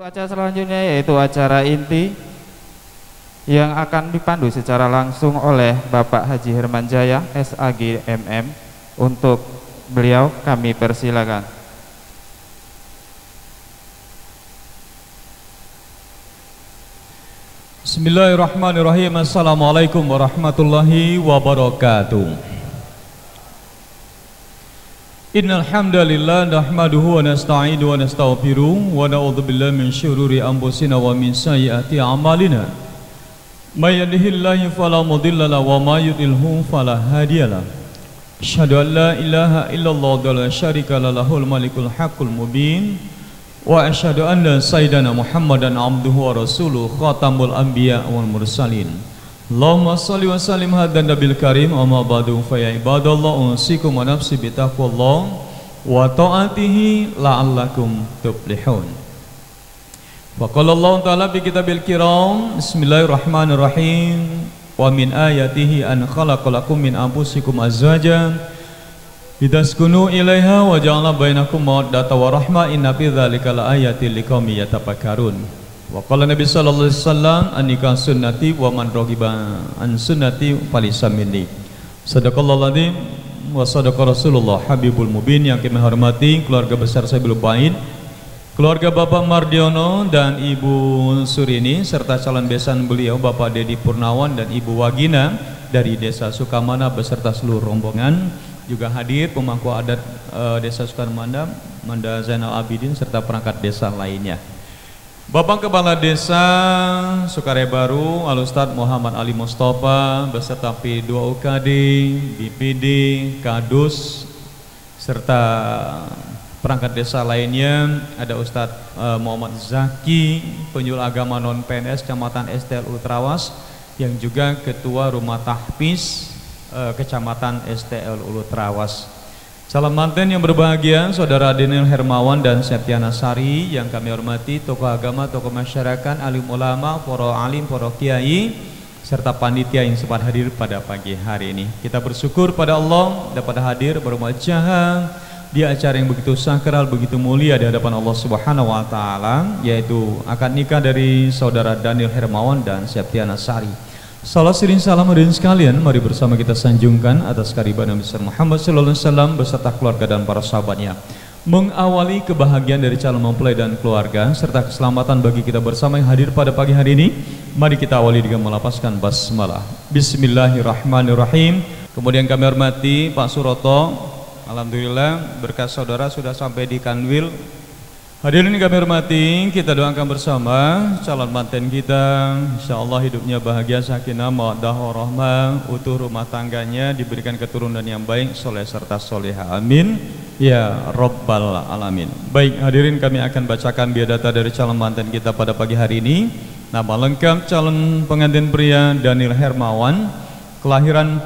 Acara selanjutnya yaitu acara inti yang akan dipandu secara langsung oleh Bapak Haji Hermanjaya SAG MM. Untuk beliau kami persilakan. Bismillahirrahmanirrahim. Assalamualaikum warahmatullahi wabarakatuh. Innal hamdalillah nahmaduhu wa nasta'inuhu wa nastaghfiruh wa na'udzu billahi min syururi anfusina wa min sayyiati a'malina. May yahdihillahu fala mudilla lahu wa may yudlilhu fala hadiyalah. Asyhadu an la ilaha illallah wa la syarika lahul malikul haqqul mubin wa asyhadu anna sayyidana Muhammadan abduhu wa rasuluh khatamul anbiya wal mursalin. Allahumma salli wa sallim hadan nabil karim amma ba'du fa ya ibadallah usikum wa nafsi bi taqwallah wa ta'atihi la'allakum tuflihun. Wa qala Allah ta'ala bi kitabil kiram bismillahirrahmanirrahim wa min ayatihi an khalaqalakum min anfusikum azwajan litaskunu ilaiha wa ja'ala bainakum mawaddatan wa rahmah inna fi dzalika laayatil liqaumin yatafakkarun. Wa qala Nabi sallallahu alaihi wasallam anika sunnati wa man raghiba an sunnati falaysa minni. Sadaqallahu alazim wa sadaqa Rasulullah Habibul Mubin. Yang kami hormati keluarga besar Sabilul Bait, keluarga Bapak Mardiono dan Ibu Surini serta calon besan beliau Bapak Dedi Purnawan dan Ibu Wagina dari Desa Sukamana beserta seluruh rombongan. Juga hadir pemangku adat Desa Sukamana, Manda Zainal Abidin serta perangkat desa lainnya. Bapak Kepala Desa Sukarebaru Al-Ustadz Muhammad Ali Mustafa beserta P2 UKD, BPD, Kadus serta perangkat desa lainnya. Ada Ustadz Muhammad Zaki, penyuluh agama non PNS Kecamatan STL Ultrawas, yang juga Ketua Rumah Tahfiz Kecamatan STL Ultrawas. Calon manten yang berbahagia, Saudara Daniel Hermawan dan Septiana Sari yang kami hormati, tokoh agama, tokoh masyarakat, alim ulama, para alim, para kiai, serta panitia yang sempat hadir pada pagi hari ini. Kita bersyukur pada Allah dapat hadir berwajah di acara yang begitu sakral, begitu mulia di hadapan Allah Subhanahu wa taala, yaitu akad nikah dari Saudara Daniel Hermawan dan Septiana Sari. Salam sering salam hadirin sekalian, mari bersama kita sanjungkan atas kehadiran Nabi Muhammad sallallahu alaihi wasallam beserta keluarga dan para sahabatnya. Mengawali kebahagiaan dari calon mempelai dan keluarga serta keselamatan bagi kita bersama yang hadir pada pagi hari ini, mari kita awali dengan melapaskan basmalah. Bismillahirrahmanirrahim. Kemudian kami hormati Pak Suroto, alhamdulillah berkat saudara sudah sampai di Kanwil. Hadirin kami hormati, kita doakan bersama calon manten kita, insyaallah hidupnya bahagia, sakinah, mawaddah, warahmah, utuh rumah tangganya, diberikan keturunan yang baik, soleh serta soleha, amin ya rabbal alamin. Baik hadirin, kami akan bacakan biodata dari calon manten kita pada pagi hari ini. Nama lengkap calon pengantin pria Daniel Hermawan, kelahiran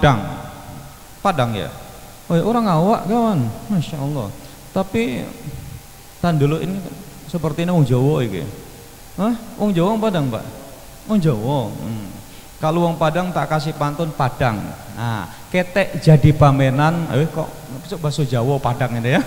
Padang ya. Oh, orang awak kawan, masya Allah. Tapi tan dulu ini sepertinya wong Jawa iki. Hah? Wong Jawa wong Padang, Pak? Wong Jawa. Kalau wong Padang tak kasih pantun Padang. Nah, ketek jadi pamenan, kok bahasa Jawa Padang ini ya.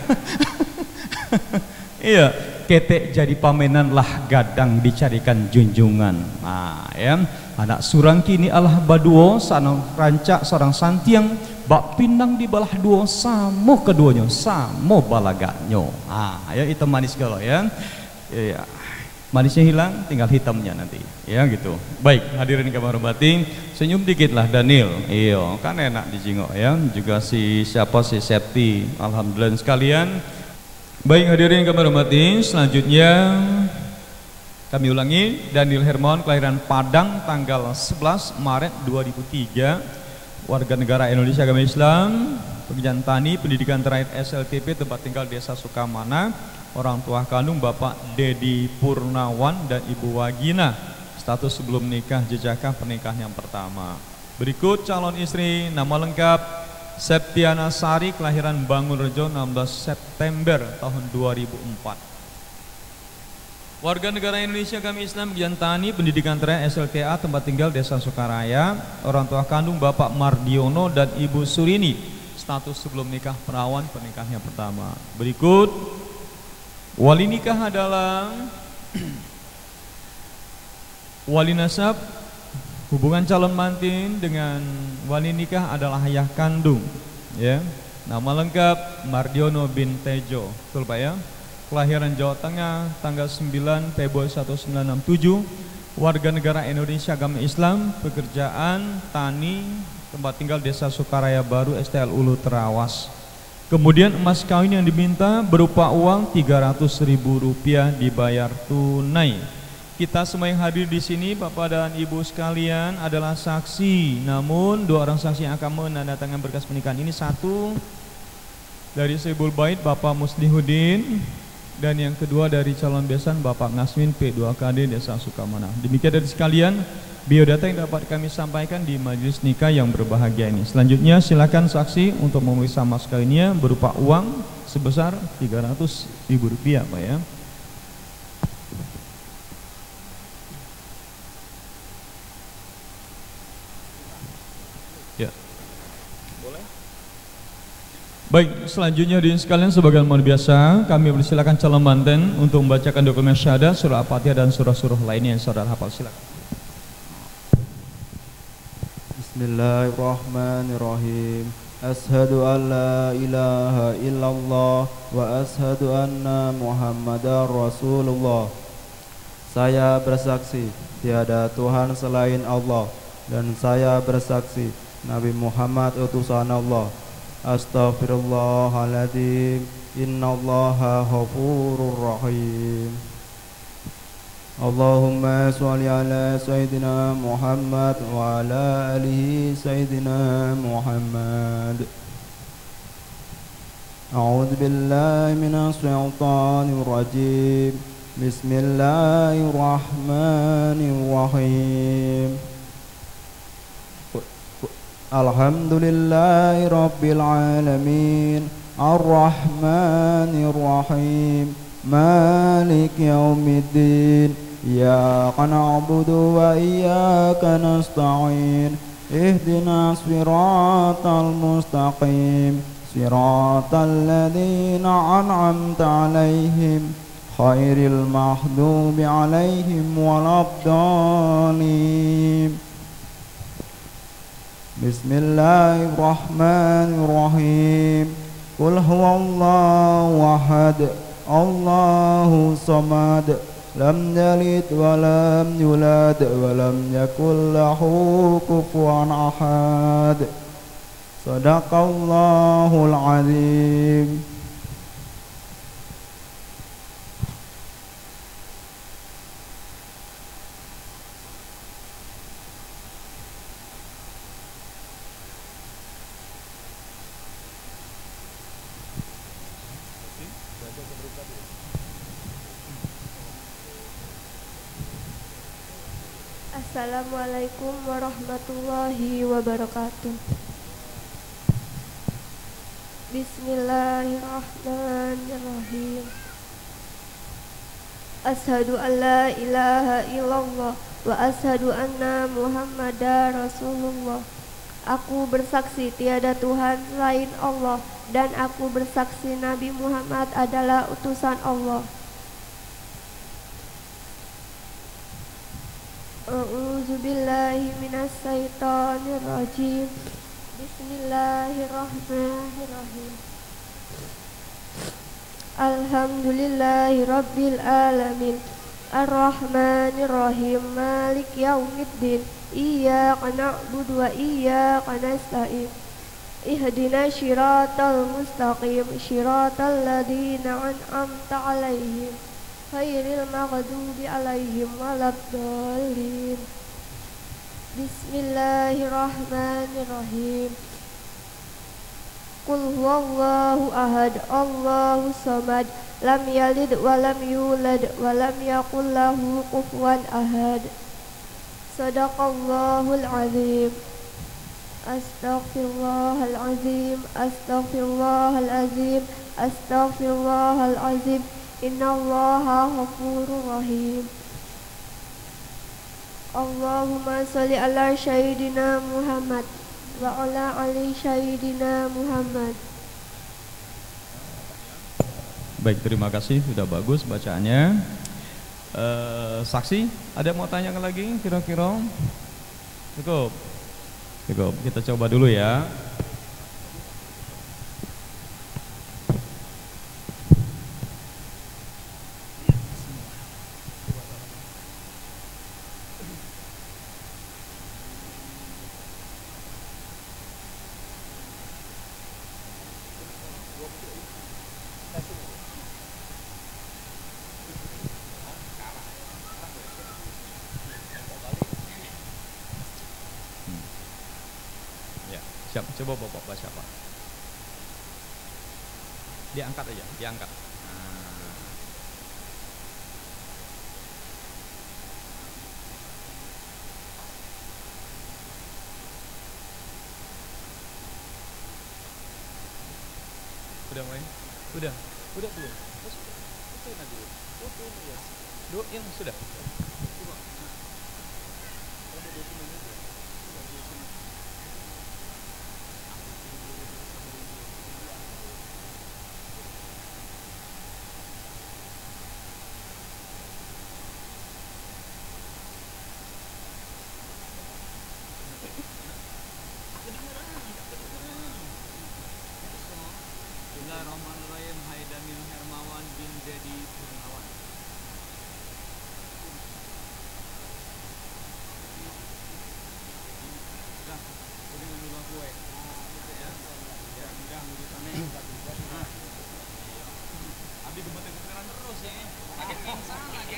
Iya, ketek jadi pamenan lah gadang dicarikan junjungan. Nah, ya. Anak surang kini alah baduo, sanang rancak seorang santiang, bak pinang di balah duo, samo keduanya, samo balaganyo. Ya itu manis galau ya. Iya. Manisnya hilang, tinggal hitamnya nanti. Ya gitu. Baik, hadirin kami hormati, senyum dikit lah Daniel. Iya, kan enak dijingok ya. Juga si Septi. Alhamdulillah sekalian. Baik hadirin kami hormati, selanjutnya kami ulangi, Daniel Hermawan kelahiran Padang tanggal 11 Maret 2003, warga negara Indonesia agama Islam, pekerjaan tani, pendidikan terakhir SLTP, tempat tinggal Desa Sukamana, orang tua kandung Bapak Dedi Purnawan dan Ibu Wagina, status sebelum nikah, jejakah pernikahan yang pertama. Berikut calon istri, nama lengkap Septiana Sari, kelahiran Bangunrejo 16 September tahun 2004. Warga negara Indonesia kami Islam, pekerjaan tani, pendidikan terakhir SLTA, tempat tinggal Desa Sukaraya, orang tua kandung Bapak Mardiono dan Ibu Surini, status sebelum nikah perawan, pernikahan yang pertama. Berikut wali nikah adalah Wali nasab, hubungan calon mantin dengan wali nikah adalah ayah kandung, ya. Nama lengkap Mardiono bin Tejo, betul Pak ya? Kelahiran Jawa Tengah, tanggal 9 Februari 1967, warga negara Indonesia, agama Islam, pekerjaan tani, tempat tinggal Desa Sukaraya Baru, STL Ulu Terawas. Kemudian emas kawin yang diminta berupa uang Rp300.000 dibayar tunai. Kita semua yang hadir di sini, Bapak dan Ibu sekalian, adalah saksi. Namun dua orang saksi yang akan menandatangani berkas pernikahan ini, satu dari Sohibul Bait Bapak Muslihuddin, dan yang kedua dari calon besan Bapak Ngasmin P2KD Desa Sukamana. Demikian dari sekalian biodata yang dapat kami sampaikan di majelis nikah yang berbahagia ini. Selanjutnya silakan saksi untuk memeriksa mas kawinnya berupa uang sebesar Rp300.000, Pak ya. Baik, selanjutnya hadirin sekalian, sebagaimana biasa kami persilakan calon manten untuk membacakan dokumen syahadat, surah Al-Fatihah dan surah-surah lainnya yang saudara hafal. Silakan. Bismillahirrahmanirrahim. Ashhadu an la ilaha illallah wa ashhadu anna Muhammadar Rasulullah. Saya bersaksi tiada Tuhan selain Allah, dan saya bersaksi Nabi Muhammad utusan Allah. Astaghfirullahaladzim, innallaha ghafurur rahim. Allahumma sholli ala Sayyidina Muhammad wa ala alihi Sayyidina Muhammad. A'udzu billahi minasy syaithanir rajim. Bismillahirrahmanirrahim. Alhamdulillahi Rabbil Alamin, Ar-Rahmanir Rahim, Malik Yawmiddin. Iyyaka na'budu wa iyyaka nasta'in. Ihdinas siratal mustaqim, siratal ladzina an'amta 'alaihim, khairil maghdubi 'alaihim waladdallin. Bismillahirrahmanirrahim. Qul huwallahu ahad, Allahu samad, lam yalid wa lam yulad wa lam yakul lahu kufuwan ahad. Shadaqallahul azim. Assalamualaikum warahmatullahi wabarakatuh. Bismillahirrahmanirrahim. Ashhadu an la ilaha illallah wa ashhadu anna Muhammadar Rasulullah. Aku bersaksi tiada Tuhan selain Allah, dan aku bersaksi Nabi Muhammad adalah utusan Allah. A'udzu billahi minasy syaithanir rajim. Bismillahirrahmanirrahim. Alhamdulillahi rabbil alamin, Ar-Rahmanir Rahim, Malik yaumiddin. Iyyaka na'budu wa iyyaka nasta'in. Ihdinas siratal mustaqim, siratal ladzina an'amta 'alaihim, khairil maghdubi 'alaihim waladdallin. Bismillahirrahmanirrahim. Qul huwallahu ahad, Allahu samad, lam yalid wa lam yulad wa lam yakul lahu kufuwan ahad. Shadaqallahul azim. Astaghfirullahal azim, astaghfirullahal azim, astaghfirullahal azim. Innallaha ghafurur rahim. Allahumma sholli ala sayyidina Muhammad wa ala ali sayyidina Muhammad. Baik, terima kasih, sudah bagus bacaannya. Saksi, ada mau tanya lagi kira-kira? Cukup. Cukup. Kita coba dulu ya. Siap, coba Bapak baca Pak. Diangkat aja, diangkat. Udah mulai? Udah belum? Fotoin aja dulu. Fotoin ya. Yang sudah. Coba. Ada dokumen itu. Bismillahirrahmanirrahim. Haidanil Hermawan bin Dedi Kurniawan. Udah, udah ngambil gue. Ya, udah di sana. Abi gemeter-gemeteran terus ya. Kaget pingsan lagi.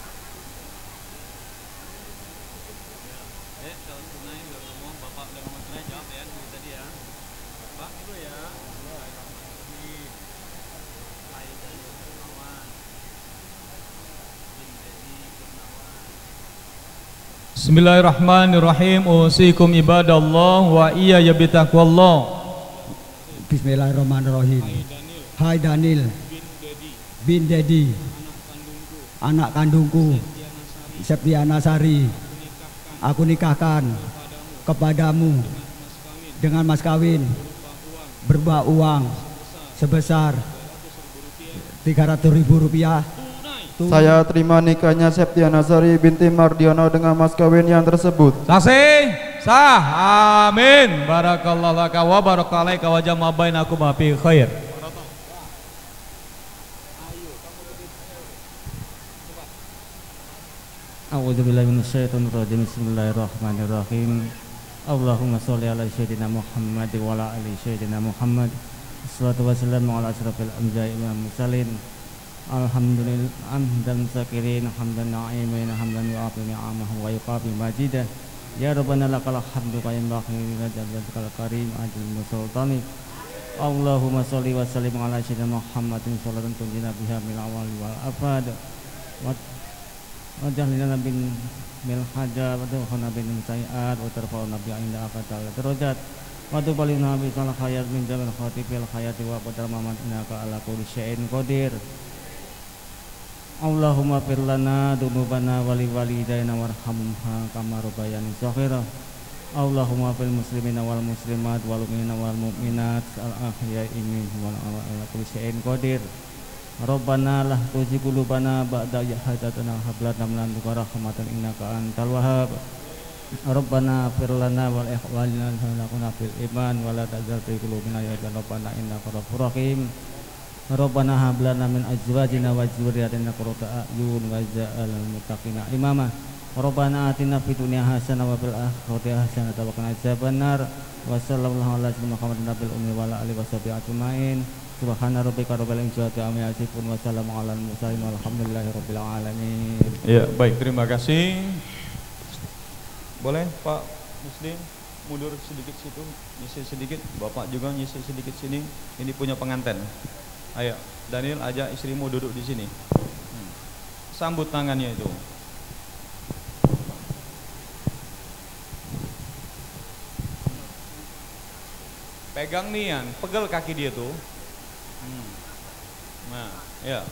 Kalau tunai udah ngomong, Bapak udah ngomong tunai jawab ya tadi ya. Bapak itu ya. Bismillahirrahmanirrahim. Usikum ibadallah wa iya ya bitaqwallah. Bismillahirrahmanirrahim. Hai Daniel bin Dedi, anak kandungku Septiana Sari, aku nikahkan kepadamu dengan mas kawin berupa uang sebesar 300.000 rupiah. Saya terima nikahnya Septiana Sari binti Mardiono dengan mas kawin yang tersebut. Saksi sah. Amin. Barakallahu laka wa barakalaika wa jama bainakum fi khair. A'udzubillahi minasyaitonir rajim. Bismillahirrahmanirrahim. Allahumma sholli ala sayyidina Muhammad wa ala ali sayyidina Muhammad. Wassalatu wassalamu ala asyrafil anbiya'i wal mursalin. Alhamdulillah hamdan sakirin hamdan na'imin hamdan yu'afi ni'amahu wa yuqafi majidah. Ya Rabbana lakal hamdu qayyim bakhir jazakallahu karim ajil musultani. Allahumma sholli wa sallim ala sayyidina Muhammadin sholatan tunjina biha min awal wal afad wa jahlina bin mil haja wa tuhana bin sayiat wa tarfa'una bi inda aqatal darajat wa tubalina bi sal khayat min jamal khatibil khayati wa qadar mamad innaka ala kulli syai'in qadir. Allahumma fir lana dunubana wali walidayna warhamha kama rabbayani shaghira. Allahumma fil muslimina wal muslimat wal mu'minina wal mu'minat al ahya'i minhum wal ala kulli syai'in qadir. Rabbana la tuzigh qulubana ba'da idh hadaytana wa hab lana min ladunka rahmatan innaka antal wahhab. Rabbana fir lana wal ikhwanina allazina fil iman wa la tajal fi qulubina ya rabbana innaka ghafurur rahim. Rabbana hab lana min azwajina wa dzurriyyatina qurrata a'yun waj'alna lil muttaqina imama. Rabbana atina fid dunya hasanah wa fil akhirati hasanah wa qina adzabannar. Wa sallallahu ala sayyidina Muhammadin nabiyil ummi wa ala alihi washabihi ajmain. Subhana rabbika rabbil izzati amma yasifun wa salamun alal mursalin walhamdulillahi rabbil alamin. Ya, baik, terima kasih. Boleh Pak Muslim mundur sedikit situ, nyisir sedikit. Bapak juga nyisir sedikit sini. Ini punya pengantin. Ayo, Daniel, ajak istrimu duduk di sini. Sambut tangannya itu. Pegang nian, pegel kaki dia tuh. Nah, ya.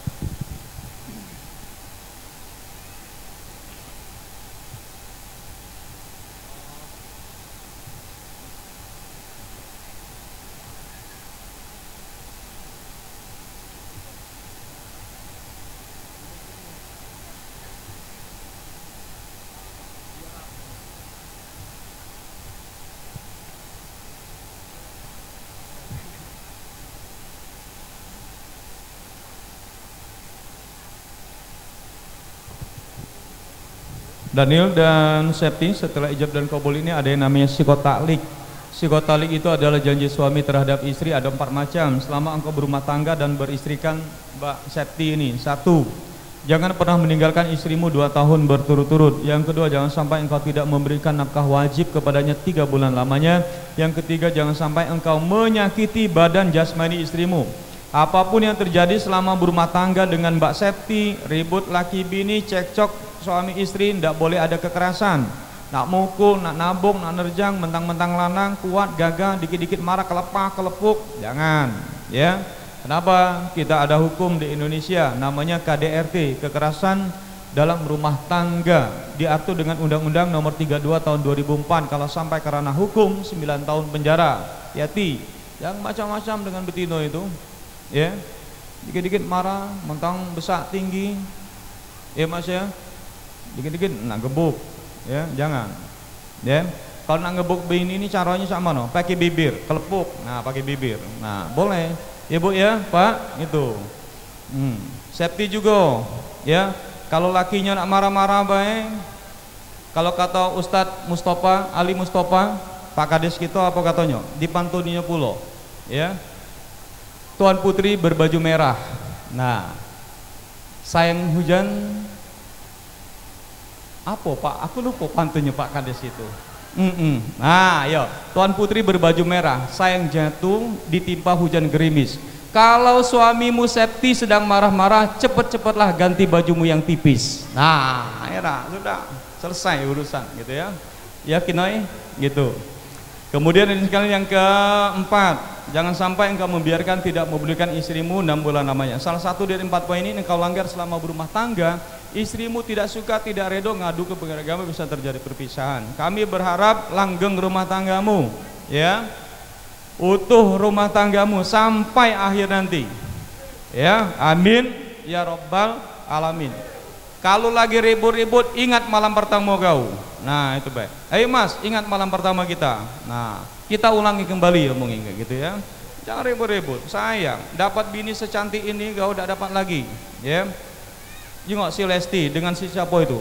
Daniel dan Septi, setelah ijab dan kabul ini ada yang namanya psikotalik. Psikotalik itu adalah janji suami terhadap istri, ada 4 macam. Selama engkau berumah tangga dan beristrikan Mbak Septi ini. 1, jangan pernah meninggalkan istrimu 2 tahun berturut-turut. Yang kedua, jangan sampai engkau tidak memberikan nafkah wajib kepadanya 3 bulan lamanya. Yang ketiga, jangan sampai engkau menyakiti badan jasmani istrimu. Apapun yang terjadi selama berumah tangga dengan Mbak Septi, ribut laki bini, cekcok suami istri, tidak boleh ada kekerasan. Nak mukul, nak nabung, nak nerjang, mentang-mentang lanang, kuat, gagah, dikit-dikit marah, kelepah, kelepuk, jangan. Ya, kenapa? Kita ada hukum di Indonesia, namanya KDRT, kekerasan dalam rumah tangga, diatur dengan Undang-Undang Nomor 32 Tahun 2004. Kalau sampai ke ranah hukum, 9 tahun penjara. Hati-hati, yang macam-macam dengan betino itu. Ya, dikit-dikit marah, mentang besar tinggi, ya mas ya, dikit-dikit nak gebuk, ya jangan, ya. Kalau nak gebuk bini ini caranya sama no, pakai bibir, kelepuk, nah pakai bibir, nah boleh, ya bu ya pak, itu. Septi juga, ya. Kalau lakinya nak marah-marah baik, kalau kata Ustadz Mustafa, Ali Mustafa, Pak Kades kita apa katanya, dipantuninya pulau, ya. Tuan putri berbaju merah. Nah, sayang hujan apa Pak? Aku lupa pantunnya Pak Kades itu. Nah, yo, Tuan putri berbaju merah, sayang jatuh ditimpa hujan gerimis. Kalau suamimu Septi sedang marah-marah, cepet-cepetlah ganti bajumu yang tipis. Nah, era sudah selesai urusan, gitu ya. Yakin oi? Gitu. Kemudian ini sekali yang keempat, jangan sampai engkau membiarkan tidak memberikan istrimu 6 bulan lamanya. Salah satu dari 4 poin ini engkau langgar selama berumah tangga, istrimu tidak suka, tidak redo, ngadu ke pengadilan agama, bisa terjadi perpisahan. Kami berharap langgeng rumah tanggamu, ya, utuh rumah tanggamu sampai akhir nanti, ya, amin ya robbal alamin. Kalau lagi ribut-ribut, ingat malam pertama kau. Nah itu baik. Ayo mas, ingat malam pertama kita. Nah kita ulangi kembali omongin kayak gitu ya. Jangan ribut-ribut. Sayang, dapat bini secantik ini kau udah dapat lagi. Ya. Jengok si Lesti dengan si siapa itu.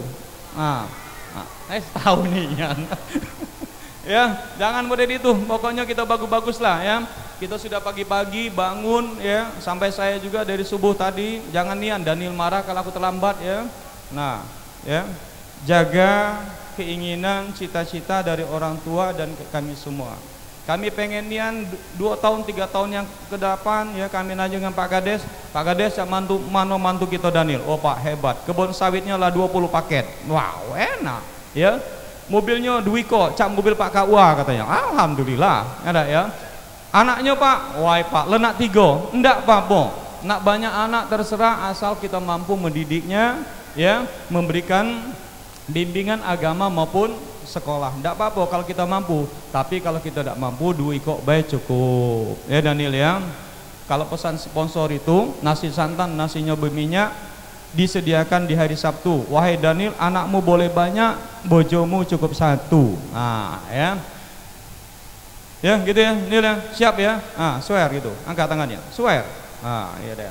Tahu nih ya. Ya, jangan model itu. Pokoknya kita bagus-bagus lah ya. Kita sudah pagi-pagi bangun ya, sampai saya juga dari subuh tadi. Jangan nian Daniel marah kalau aku terlambat ya. Nah, ya. Jaga keinginan, cita-cita dari orang tua dan kami semua. Kami pengen nian 2 tahun 3 tahun yang ke depan ya, kami nanya dengan Pak Kades. Pak Kades yang mantu kita Daniel. Oh Pak hebat. Kebun sawitnya lah 20 paket. Wow, enak ya. Mobilnya Dwiko, cap mobil Pak KUA katanya. Alhamdulillah, ada ya. Anaknya Pak, wah Pak, lenak 3. Enggak Pak, nak banyak anak terserah asal kita mampu mendidiknya, ya, memberikan bimbingan agama maupun sekolah. Enggak apa-apa kalau kita mampu, tapi kalau kita tidak mampu, Dwiko baik cukup. Ya Daniel ya. Kalau pesan sponsor itu nasi santan, nasinya berminyak, disediakan di hari Sabtu. Wahai Daniel, anakmu boleh banyak, bojomu cukup 1. Nah, ya. Ya, gitu ya. Ini ya. Siap ya. Swear gitu. Angkat tangannya. Swear. Iya deh.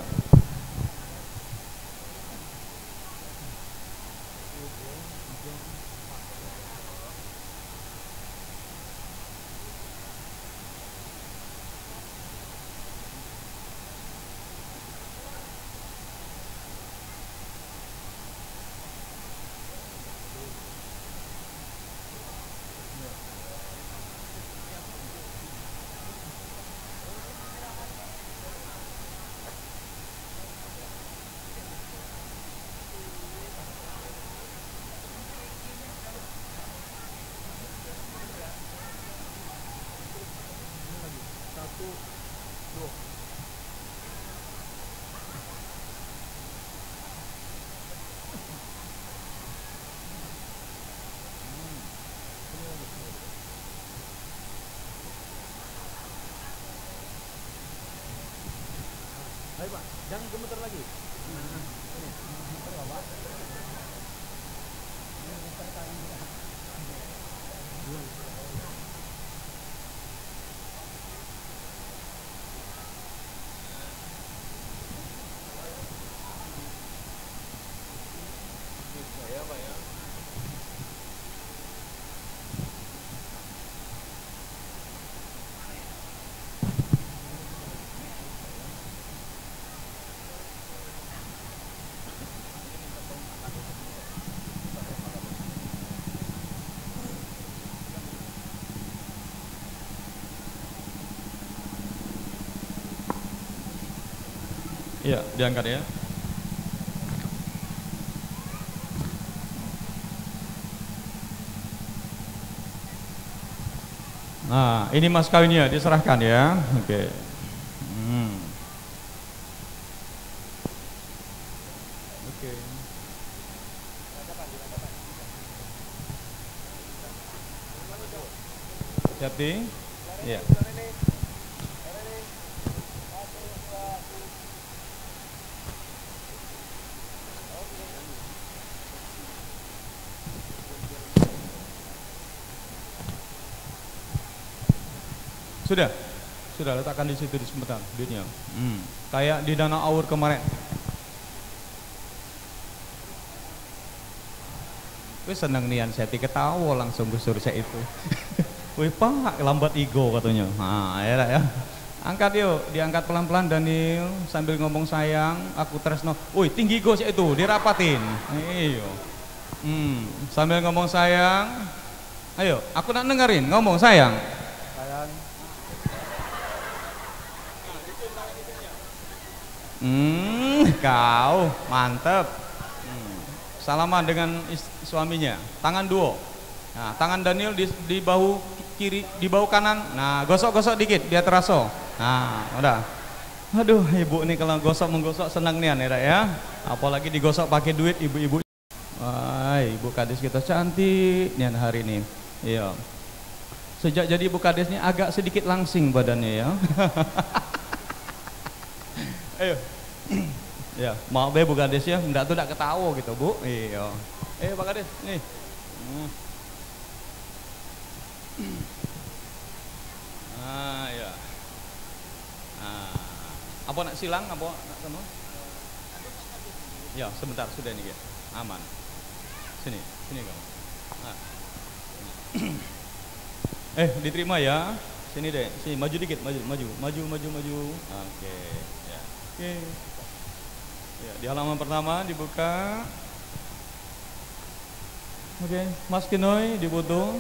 Ayo Pak, jangan gemeter lagi. Iya, diangkat ya. Nah, ini mas kawinnya diserahkan ya. Oke. Oke. Hati. Iya. Sudah letakkan di situ di sebentar duitnya. Kayak di Danau Aur kemarin. Wih seneng nian saya ketawa langsung gusur saya itu. Wih pak lambat ego katanya. Nah ya. Angkat yuk, diangkat pelan-pelan Daniel sambil ngomong sayang, aku tresno. Wih tinggi go saya itu, dirapatin. Iyo. Sambil ngomong sayang. Ayo, aku nak dengerin ngomong sayang. Kau mantep. Salaman dengan suaminya, tangan duo. Nah, tangan Daniel di bahu kiri, di bahu kanan. Nah, gosok-gosok dikit biar terasa. Nah, udah. Aduh, ibu nih kalau gosok menggosok senang nih ya. Apalagi digosok pakai duit ibu-ibu. Wah, ibu kadis kita cantik nih hari ini. Iya. Sejak jadi ibu kadis ini agak sedikit langsing badannya ya. Ayo. Ya, maaf ya Bu Kades ya, enggak tuh enggak ketawa gitu Bu. Iya. Pak Kades, nih. Ya. Apa nak silang, apa nak kamu? Ya, sebentar sudah ini ya. Aman. Sini kamu. Diterima ya. Sini deh, sini maju dikit, maju. Oke. Ya. Oke. Ya, di halaman pertama dibuka. Oke, Mas Kinoy difoto.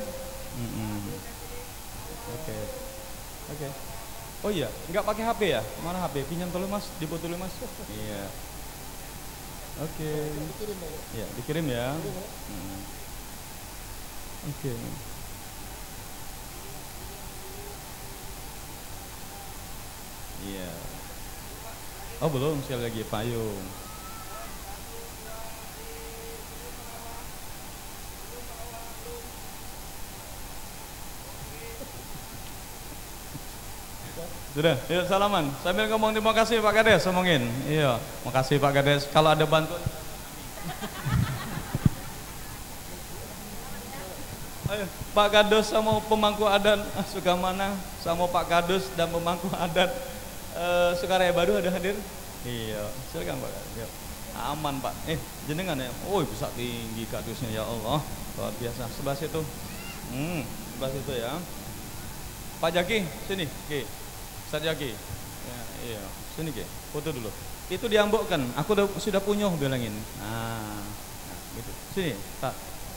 Oke. Oh iya, nggak pakai HP ya? Mana HP? Pinjam dulu Mas, difoto dulu Mas. Iya. Oke. Ya, dikirim ya. Oke. Iya. Oh belum, sekali lagi payung. Sudah, yuk salaman. Sambil ngomong terima kasih Pak Kades, ngomongin. Iya, makasih Pak Kades. Kalau ada bantuan. Ayo, Pak Kades sama pemangku adat Sukamana, sama Pak Kades dan pemangku adat Sukaraya Baru ada hadir? Iya, silakan Pak. Ya. Aman Pak. Jenengan ya. Oh, bisa tinggi kadusnya ya Allah. Luar biasa. Sebelah situ. Sebelah situ ya. Pak Jaki, sini. Oke. Ustaz Jaki. Ya, iya. Sini Ki. Foto dulu. Itu diambokkan. Aku sudah punya bilangin. Nah, gitu. Sini, Pak.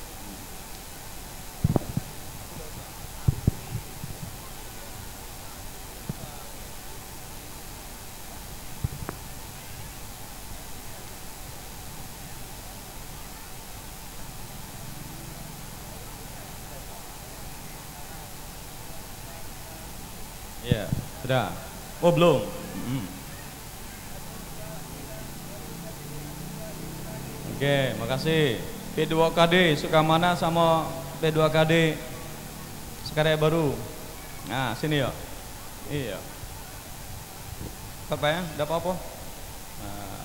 Ya, sudah. Oh belum. Oke, makasih. P2KD Sukamana sama P2KD Sukaraya Baru. Nah, sini ya. Iya. Apa ya? Ada apa-apa? Nah.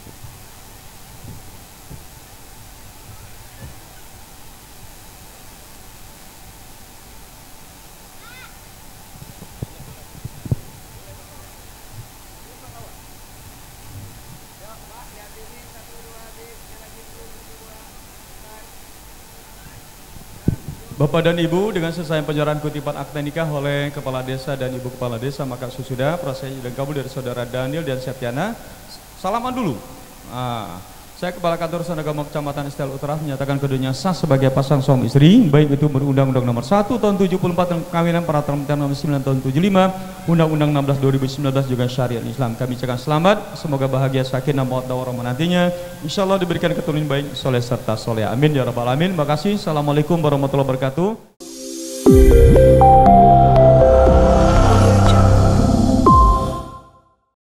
Bapak dan Ibu, dengan selesai penyerahan kutipan akta nikah oleh Kepala Desa dan Ibu Kepala Desa, maka sesudah proses dan kabul dari Saudara Daniel dan Septiana. Salaman dulu. Saya Kepala Kantor Urusan Agama Kecamatan Estel Utara menyatakan keduanya sah sebagai pasang suami istri, baik itu berundang-undang nomor 1 tahun 74 tentang perkawinan, peraturan nomor 9 tahun 75, undang-undang 16 2019 juga syariat Islam. Kami ucapkan selamat, semoga bahagia, sakinah, mawaddah warahmah nantinya. Insyaallah diberikan keturunan baik, soleh serta soleh. Amin ya rabbal alamin. Terima kasih. Assalamualaikum warahmatullahi wabarakatuh.